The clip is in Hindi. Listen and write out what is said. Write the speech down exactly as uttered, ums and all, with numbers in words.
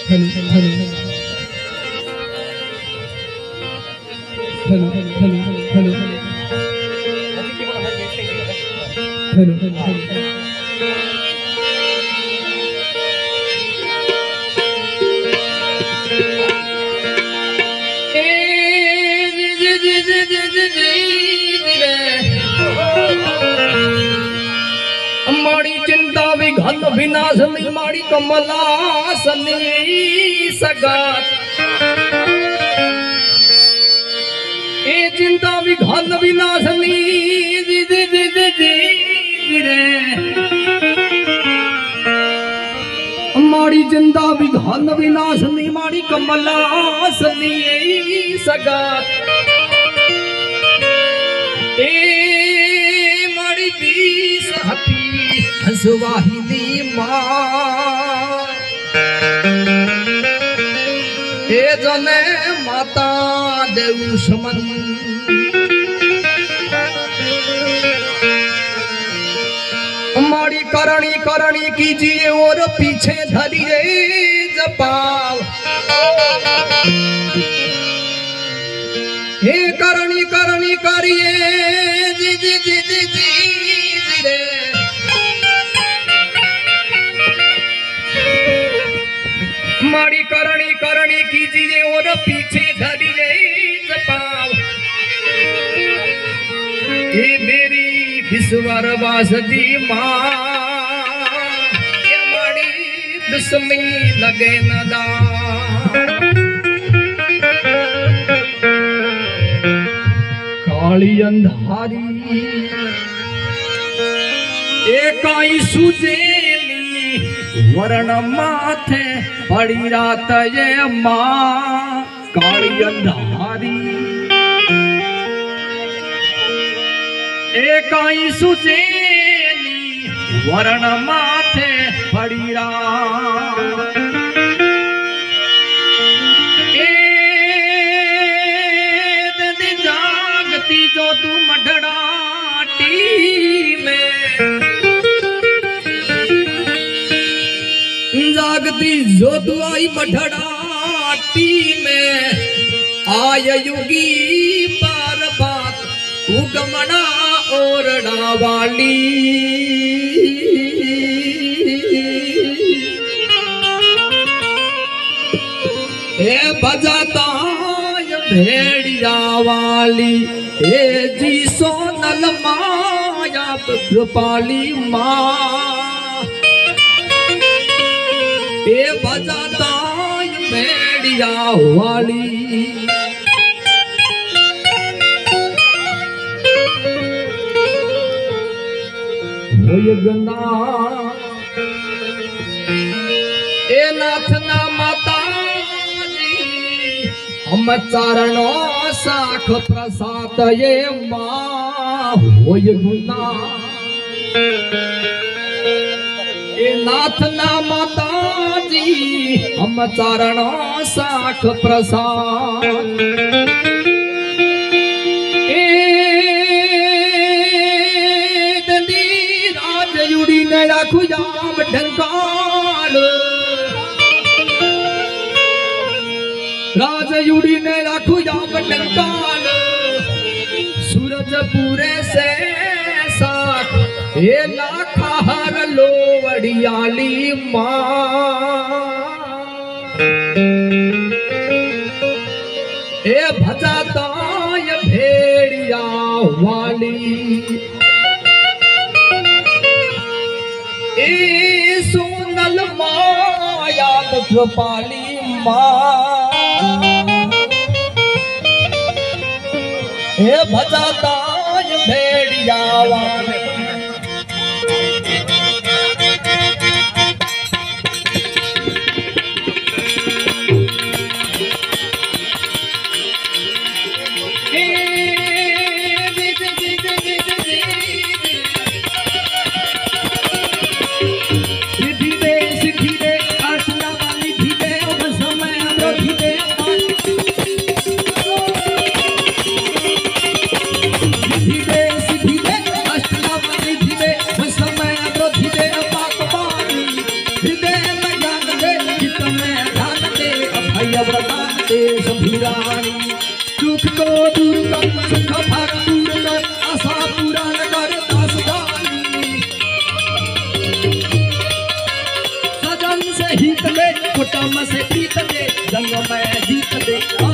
Hello hello hello hello hello hello hello माड़ी चिंता विघन विनाशनी माड़ी कमलासनी सगात ए चिंता विघन विनाशनी जी जी जी जी जी रे माड़ी चिंता विघन विनाशनी माड़ी कमलासनी सगात ए माड़ी बीस हती हंसवाहिनी माँ ए जने माता देव समन माड़ी करणी करणी कीजिए और पीछे धरिए जपाव हे करणी करणी करिए जी जी जी जी जी रे माड़ी करणी करणी कीजिए और पीछे धरिए जपाव ये मेरी विश्वर वासदी माँ ये माड़ी दुश्मनी लगे न दा काली अंधारी एकाई सुजेली वरण माथे पड़ी रात ये माँ काली अंधारी एकाई सुजेली वरण माथे पड़ी रात जागती जो तू मढ़ाटी में जागती जो तू आई मढ़ाटी में आय युगी पार बात उगमना ओरड़ा वाली ए बजाता भेड़िया वाली हे जी सोनल माया कृपाली माँ हे बजाता भेड़िया वाली होय गंगा ए नाथ ना माता हम चरणों साख प्रसाद ये माँ होय गुना ए नाथ ना माता जी हम चरणों साख प्रसाद ए दंदी राज युड़ी ने राखु जाम ढंकाल राजयुड़ी ने राखू जाम डंकाल सूरज पूरे से साथ ये लाखा हर लोवड़ियाली माँ ए भजाता ये भेड़िया वाली ए सोनल माया कृपाली माँ हे भजाता भेड़िया वाले देश भुरानी। दुख को दूर कर सुख भर दूर कर आशा पूरा कर दास दानी। सजन से हित में कुटुंब से प्रीत दे जंग में जीत दे।